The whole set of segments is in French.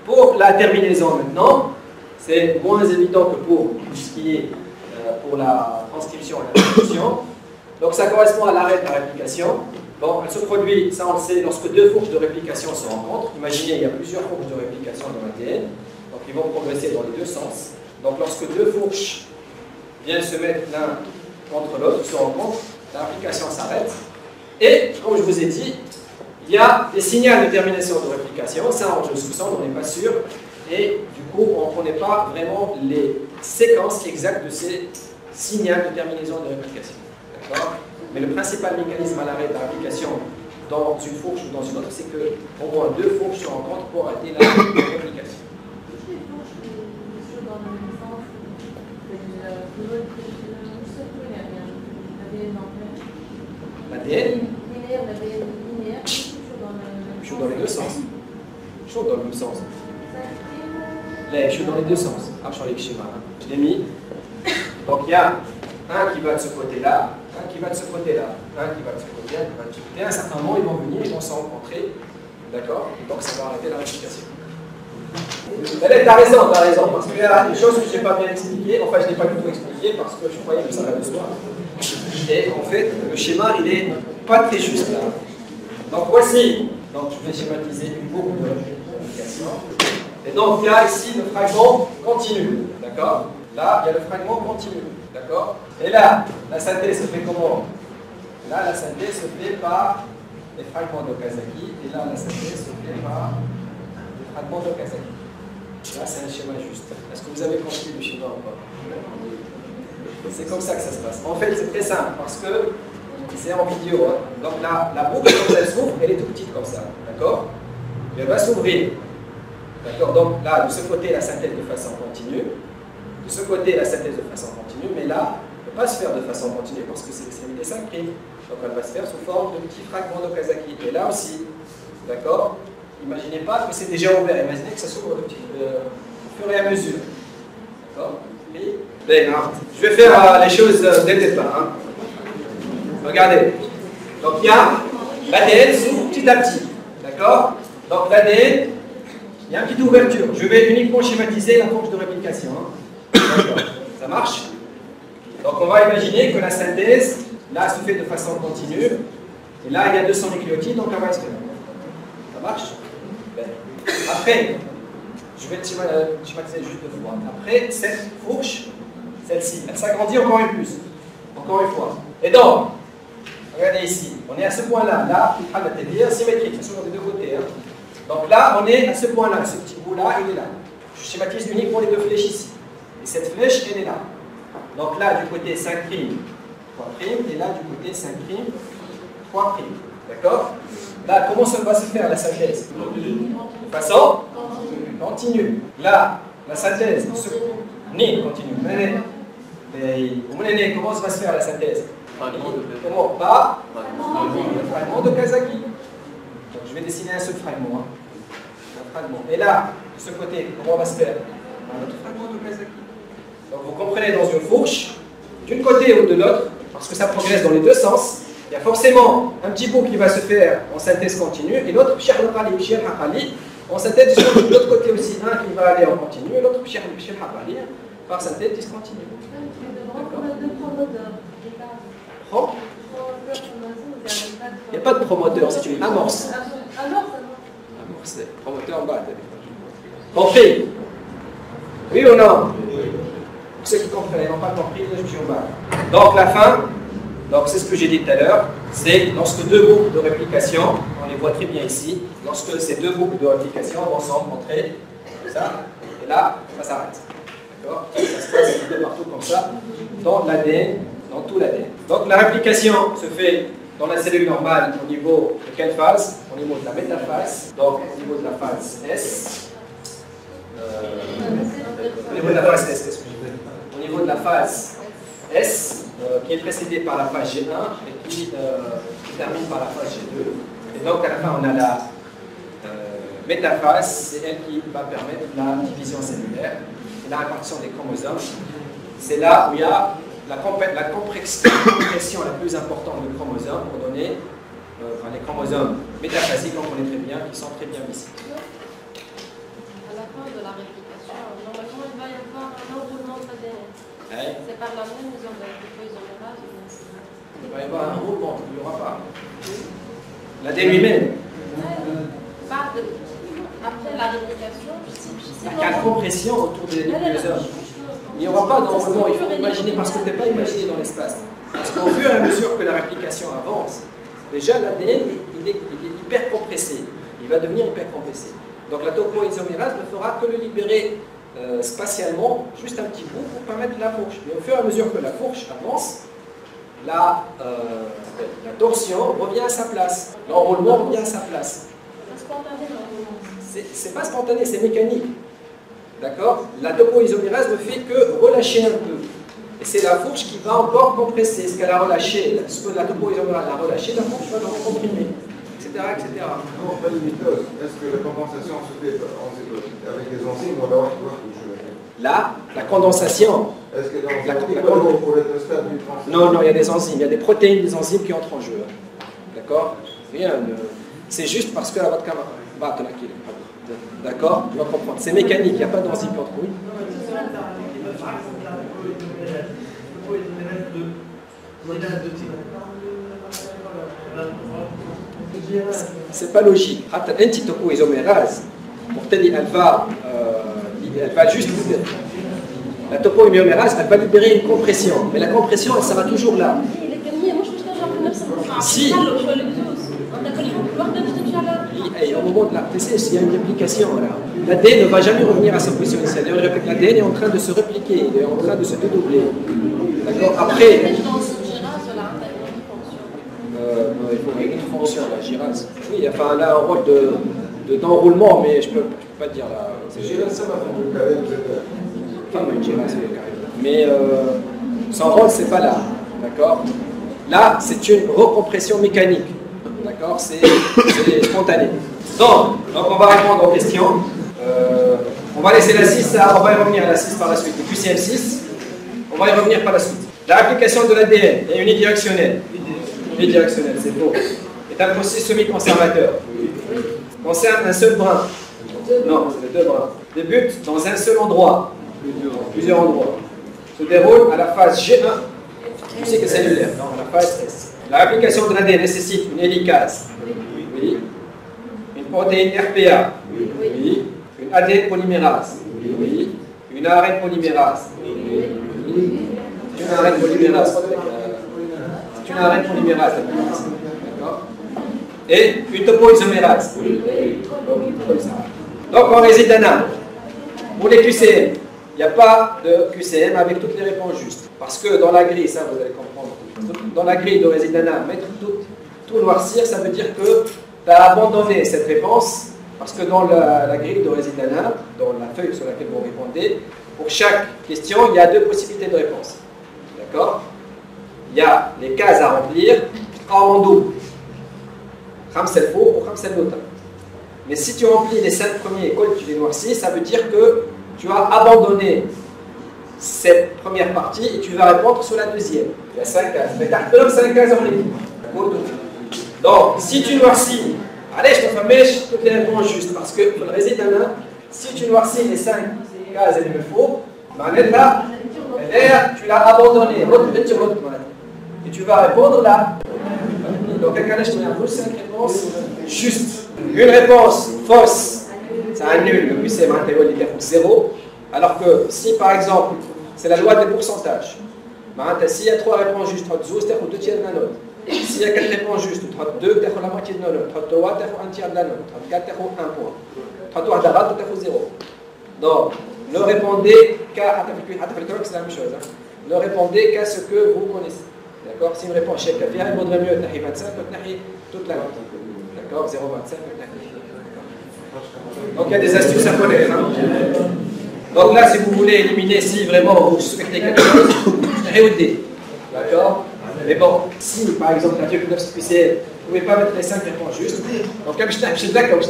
Pour la terminaison maintenant, c'est moins évident que pour tout ce qui est pour la transcription et la traduction. Donc ça correspond à l'arrêt de la réplication. Bon, elle se produit, ça on le sait, lorsque deux fourches de réplication se rencontrent. Imaginez, il y a plusieurs fourches de réplication dans l'ADN, donc ils vont progresser dans les deux sens. Donc lorsque deux fourches viennent se mettre l'un contre l'autre, se rencontrent, la réplication s'arrête. Et, comme je vous ai dit, il y a des signaux de termination de réplication, ça je sous-sens, on n'est pas sûr, et du coup on ne connaît pas vraiment les séquences exactes de ces signaux de terminaison de réplication. D'accord ? Mais le principal mécanisme à l'arrêt de la réplication dans une fourche ou dans une autre, c'est que au moins deux fourches se rencontrent pour arrêter la réplication. L'ADN chaud dans les deux sens. Chaud dans le même sens. Chaud dans les deux sens. Ah, je les schémas. Je l'ai mis. Donc il y a un qui va de ce côté-là, un qui va de ce côté-là, un qui va de ce côté-là, un qui va de ce côté. À un certain moment, ils vont venir, ils vont se rencontrer. D'accord? Donc ça va arrêter la réplication. T'as raison, parce qu'il y a des choses que je n'ai pas bien expliquées, enfin je n'ai pas du tout expliqué parce que je croyais que ça allait de soi. Et en fait, le schéma, il n'est pas très juste là. Donc voici, donc je vais schématiser une boucle de réplication. Et donc il y a ici le fragment continu, d'accord? Là, il y a le fragment continu, d'accord? Et là, la synthèse se fait comment? Là, la synthèse se fait par les fragments d'Okazaki, et là, la synthèse se fait par les fragments d'Okazaki. Là, c'est un schéma juste. Est-ce que vous avez compris le schéma ou pas? C'est comme ça que ça se passe. En fait, c'est très simple, parce que c'est en vidéo. Hein. Donc la boucle, quand elle s'ouvre, elle est toute petite comme ça, d'accord? Elle va s'ouvrir. D'accord? Donc là, de ce côté, la synthèse de façon continue. De ce côté, la synthèse de façon continue. Mais là, elle ne peut pas se faire de façon continue parce que c'est l'extrémité synchrine. Donc elle va se faire sous forme de petits fragments d'Okazaki. Et là aussi, d'accord? Imaginez pas que c'est déjà ouvert. Imaginez que ça s'ouvre au fur et à mesure. D'accord? Bien, hein. Je vais faire les choses dès le départ. Hein. Regardez. Donc il y a l'ADN s'ouvre petit à petit. D'accord? Donc l'ADN, il y a une petite ouverture. Je vais uniquement schématiser la fourche de réplication. Hein. D'accord. Ça marche? Donc on va imaginer que la synthèse, là, se fait de façon continue. Et là, il y a 200 nucléotides, donc elle va se faire. Ça marche? Bien. Après, je vais schématiser juste deux fois. Après, cette fourche, celle-ci, elle s'agrandit encore une plus. Encore une fois. Et donc, regardez ici, on est à ce point-là. Là, il est symétrique, c'est sur des deux côtés. Hein. Donc là, on est à ce point-là. Ce petit bout-là, il est là. Je schématise uniquement les deux flèches ici. Et cette flèche, elle est là. Donc là, du côté 5', 3', et là, du côté 5', 3'. D'accord? Là, comment ça va se faire la synthèse? De façon continue. Là, la synthèse continue. Comment ça va se faire la synthèse? Comment? Par le fragment d'Okazaki. Donc je vais dessiner un seul fragment. Hein. Un fragment. Et là, de ce côté, comment on va se faire? Un autre fragment d'Okazaki. Donc vous comprenez, dans une fourche, d'une côté ou de l'autre, parce que ça progresse dans les deux sens, il y a forcément un petit bout qui va se faire en synthèse continue, et l'autre, en synthèse de l'autre côté aussi, un qui va aller en continu, et l'autre, par synthèse discontinue. Il n'y a pas de promoteur, c'est une amorce. Amorce, promoteur en bas. Compris? Oui ou non? Pour ceux qui comprennent, ils n'ont pas compris, je suis en bas. Donc la fin, donc c'est ce que j'ai dit tout à l'heure, c'est lorsque deux boucles de réplication, on les voit très bien ici, lorsque ces deux boucles de réplication vont se rencontrer, comme ça, et là, ça s'arrête. D'accord? Ça se passe un peu partout comme ça, dans l'ADN, dans tout l'ADN. Donc la réplication se fait dans la cellule normale au niveau de quelle phase? Au niveau de la métaphase, donc au niveau de la phase S. Au niveau de la phase S, excusez-moi. Au niveau de la phase S, qui est précédée par la phase G1 et qui termine par la phase G2. Et donc à la fin, on a la métaphase, c'est elle qui va permettre la division cellulaire et la répartition des chromosomes. C'est là où il y a la compression la plus importante de chromosomes pour donner les chromosomes métaphasiques, on connaît très bien, qui sont très bien ici. fin de la réplication, normalement il va y avoir un enroulement de l'ADN. C'est par la même mesure de topoisomérase. Il va y avoir un enroulement, il n'y aura pas. L'ADN lui-même. Après la réplication, il y a une compression autour des nucléosomes. Il n'y aura pas d'enroulement, il faut imaginer, parce que tu n'es pas imaginé dans l'espace. Parce qu'au fur et à mesure que la réplication avance, déjà l'ADN il est hyper compressé. Il va devenir hyper compressé. Donc la topoisomérase ne fera que le libérer spatialement, juste un petit bout pour permettre la fourche. Mais au fur et à mesure que la fourche avance, la torsion revient à sa place. L'enroulement revient à sa place. C'est pas spontané, c'est mécanique. D'accord? La topoisomérase ne fait que relâcher un peu. Et c'est la fourche qui va encore compresser ce qu'elle a relâché. Ce que la topoisomérase a relâché, la fourche va le recomprimer, etc. etc. Non, pas de mitose. Est-ce que la condensation se fait avec des enzymes ou alors Là, la condensation. Est-ce que pour le stade du transfert? Non, non, il y a des enzymes. Il y a des protéines, des enzymes qui entrent en jeu. D'accord? Rien. C'est juste parce que la votre camarade. D'accord? Tu vas comprendre. C'est mécanique, il n'y a pas d'enzyme qui entre. Oui. C'est pas logique. Un petit topoisomérase, elle va juste libérer. La topoisomérase, elle va libérer une compression. Mais la compression, elle sera toujours là. Si. Et au moment de la PC, il y a une réplication. L'ADN ne va jamais revenir à sa position initiale. L'ADN est en train de se répliquer, il est en train de se dédoubler. D'accord? Après. Il faut une fonction, la gyrase. Oui, enfin, elle a un rôle d'enroulement, mais je peux pas dire là. C'est gyrase, ça va faire. Enfin, une gyrase, mais son rôle, c'est pas là. D'accord? Là, c'est une recompression mécanique. D'accord? C'est spontané. Donc, on va répondre aux questions. On va laisser la 6, on va y revenir à la 6 par la suite. Le QCM6, on va y revenir par la suite. La réplication de l'ADN est unidirectionnelle. Unidirectionnelle, c'est faux. Est un processus semi-conservateur. Concerne un seul brin. Non, c'est deux brins. Débute dans un seul endroit. Plusieurs endroits. Se déroule à la phase G1 du cycle cellulaire, non, à la phase S. La réplication de l'ADN nécessite une hélicase. Oui. Une protéine RPA. Oui. Une ADN polymérase. Oui. Une ARN polymérase. Oui. C'est une ARN polymérase. C'est une ARN polymérase. D'accord? Et une topoisomérase. Donc on réside un arbre. Pour les QCM, il n'y a pas de QCM avec toutes les réponses justes. Parce que dans la grille, ça vous allez comprendre, dans la grille de résidana, mettre tout noircir, ça veut dire que tu as abandonné cette réponse, parce que dans la grille de résidana, dans la feuille sur laquelle vous répondez, pour chaque question, il y a deux possibilités de réponse. D'accord? Il y a les cases à remplir en double. Khamsel faux ou Khamsel nota. Mais si tu remplis les 5 premiers et que tu les noircis, ça veut dire que tu as abandonné cette première partie et tu vas répondre sur la deuxième. Il y a 5 cases. Mais tu as 5 cases en ligne. Donc, si tu noircis, allez, je te fais toutes les réponses justes parce que le résidana, si tu noircis les 5 cases et les faux, là, tu l'as abandonné. Et tu vas répondre là. Donc, à je te 5 réponses justes. Une réponse fausse, ça annule le QCM intégralité pour 0. Alors que si par exemple, c'est la loi des pourcentages, s'il y a 3 réponses justes, tu as 2 tiers de la note. S'il y a 4 réponses justes, tu as 2, tu as la moitié de la note. 3, tu as 1 tiers de la note. 4, tu as 1 point. 3, tu as 0. Donc, ne répondez qu'à. C'est la même chose. Ne répondez qu'à ce que vous connaissez. D'accord? Si une réponse chèque il vaudrait mieux que 25 que toute la note. D'accord? 0,25. Donc il y a des astuces à connaître. Hein? Donc là, si vous voulez éliminer, si vraiment vous suspectez quelque chose, d'accord? Mais bon, si par exemple la dieu QCM, vous ne pouvez pas mettre les 5 réponses justes, donc je suis d'accord,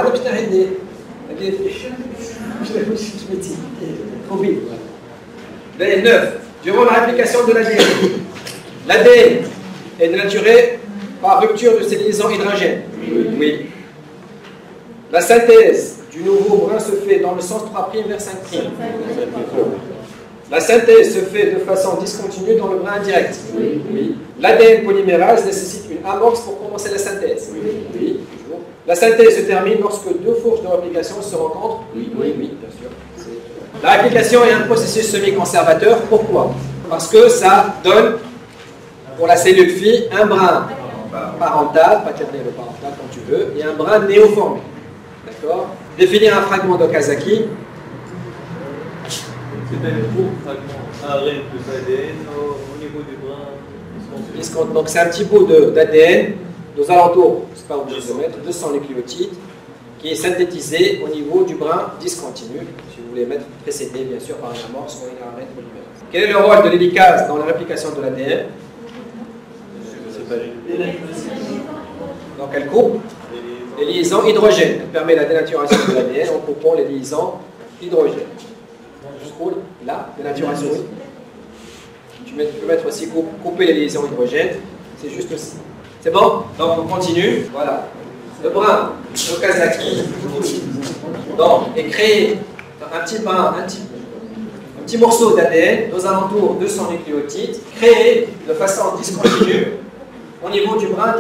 trop vite. 9. Durant la réplication de l'ADN, l'ADN est dénaturé par rupture de ces liaisons hydrogènes. Oui. La synthèse du nouveau brin se fait dans le sens 3' vers 5'. La synthèse se fait de façon discontinue dans le brin indirect. Oui. L'ADN polymérase nécessite une amorce pour commencer la synthèse. Oui. La synthèse se termine lorsque deux fourches de réplication se rencontrent. Oui, bien sûr. La réplication est un processus semi-conservateur. Pourquoi? Parce que ça donne, pour la cellule fille, un brin parental, paternel ou parental, quand tu veux, et un brin néoformé. D'accord? Définir un fragment d'Okazaki. C'est un court fragment, un règne de l'ADN au niveau du brin. Donc c'est un petit bout d'ADN, aux alentours, c'est pas obligé de mettre, 200 nucléotides, qui est synthétisé au niveau du brin discontinu, si vous voulez mettre précédé bien sûr par une amorce ou une ARN polymérase. Quel est le rôle de l'hélicase dans la réplication de l'ADN? Donc elle coupe les liaisons hydrogènes. Elle permet la dénaturation de l'ADN en coupant les liaisons hydrogènes. Je roule là, dénaturation. Tu peux mettre aussi couper les liaisons hydrogènes. C'est juste aussi. C'est bon? Donc on continue. Voilà. Le brin d'Okazaki est créé un petit brin, un petit morceau d'ADN aux alentours de 200 nucléotides, créé de façon discontinue au niveau du brin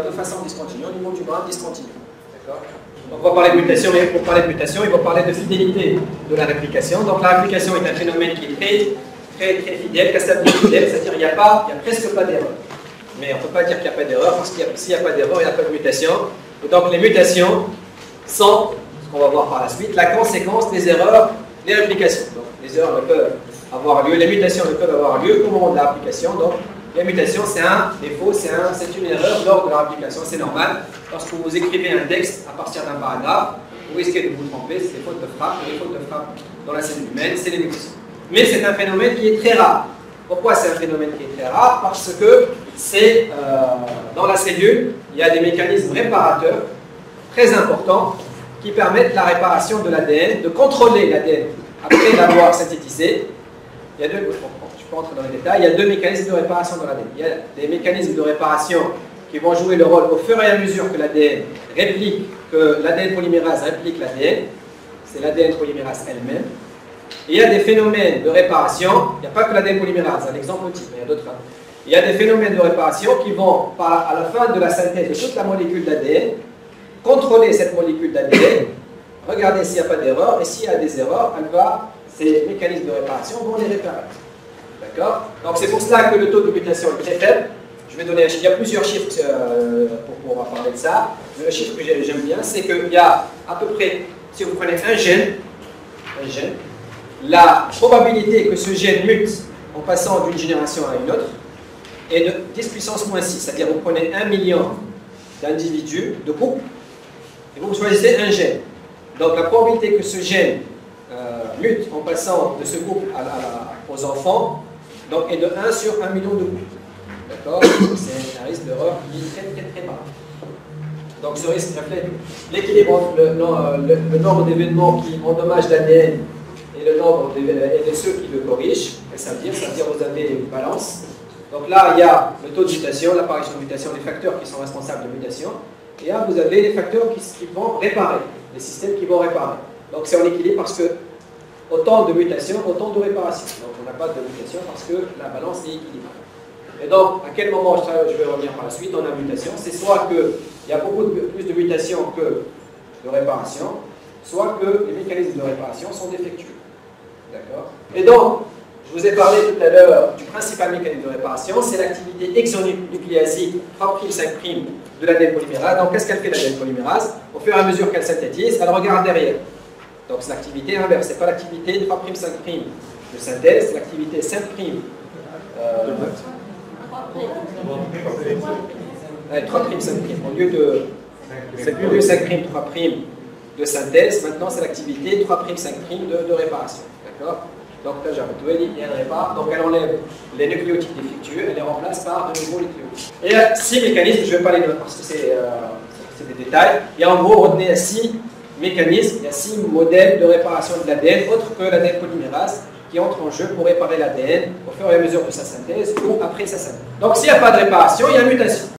au niveau du brin discontinu. D'accord? Donc on va parler de mutation, mais pour parler de mutation, il va parler de fidélité de la réplication. Donc la réplication est un phénomène qui est très fidèle, c'est-à-dire il n'y a presque pas d'erreur. Mais on ne peut pas dire qu'il n'y a pas d'erreur, parce que s'il n'y a pas d'erreur, il n'y a pas de mutation. Et donc les mutations sont, ce qu'on va voir par la suite, la conséquence des erreurs des réplications. Donc les erreurs ne peuvent avoir lieu, les mutations ne peuvent avoir lieu qu'au moment de la réplication. Donc la mutation, c'est un défaut, c'est une erreur lors de la réplication, c'est normal. Lorsque vous écrivez un texte à partir d'un paragraphe, vous risquez de vous tromper, c'est des fautes de frappe, et les fautes de frappe dans la cellule humaine, c'est les mutations. Mais c'est un phénomène qui est très rare. Pourquoi c'est un phénomène qui est très rare? Parce que c'est dans la cellule, il y a des mécanismes réparateurs très importants qui permettent la réparation de l'ADN, de contrôler l'ADN après l'avoir synthétisé. Il y a deux, je peux entrer dans les détails, il y a deux mécanismes de réparation dans l'ADN. Il y a des mécanismes de réparation qui vont jouer le rôle au fur et à mesure que l'ADN que l'ADN polymérase réplique l'ADN, c'est l'ADN polymérase elle-même. Et il y a des phénomènes de réparation, il n'y a pas que l'ADN polymérase, c'est un exemple type, mais il y a d'autres. Il y a des phénomènes de réparation qui vont, à la fin de la synthèse de toute la molécule d'ADN, contrôler cette molécule d'ADN, regarder s'il n'y a pas d'erreur, et s'il y a des erreurs, ces mécanismes de réparation vont les réparer. D'accord? Donc c'est pour cela que le taux de mutation est très faible. Je vais donner, il y a plusieurs chiffres pour pouvoir parler de ça. Le chiffre que j'aime bien, c'est qu'il y a à peu près, si vous prenez un gène, la probabilité que ce gène mute en passant d'une génération à une autre est de 10 puissance moins 6. C'est-à-dire vous prenez 1 million d'individus, de couples, et vous choisissez un gène. Donc la probabilité que ce gène mute en passant de ce couple aux enfants est de 1 sur 1 million de couples. D'accord? C'est un risque d'erreur qui est très bas. Donc ce risque reflète l'équilibre entre le nombre d'événements qui endommagent l'ADN et le nombre et de ceux qui le corrigent. Ça veut dire vous avez une balance. Donc là, il y a le taux de mutation, l'apparition de mutation, les facteurs qui sont responsables de mutation. Et là, vous avez les facteurs qui vont réparer, les systèmes qui vont réparer. Donc c'est en équilibre parce que autant de mutations, autant de réparations. Donc on n'a pas de mutation parce que la balance est équilibrée. Et donc, à quel moment, je vais revenir par la suite, on a mutation, c'est soit qu'il y a beaucoup plus de mutations que de réparations, soit que les mécanismes de réparation sont défectueux. D'accord? Et donc, je vous ai parlé tout à l'heure du principal mécanisme de réparation, c'est l'activité exonucléasique 3'5' de l'ADN polymérase. Donc, qu'est-ce qu'elle fait l'ADN polymérase? Au fur et à mesure qu'elle synthétise, elle regarde derrière. Donc, c'est l'activité inverse, ce n'est pas l'activité 3'5' de synthèse, c'est l'activité 5' Allez, 3'5'. Au lieu de 5', 3' de synthèse, maintenant c'est l'activité 3'5' de réparation. D'accord? Donc là j'ai retrouvé, elle répare, donc elle enlève les nucléotides défectueux, elle les remplace par de nouveaux nucléotides. Et il y a 6 mécanismes, je ne vais pas les noter parce que c'est des détails. Et en gros, retenez 6 mécanismes, il y a 6 modèles de réparation de l'ADN, autres que l'ADN polymérase, qui entre en jeu pour réparer l'ADN au fur et à mesure de sa synthèse ou après sa synthèse. Donc s'il n'y a pas de réparation, il y a mutation.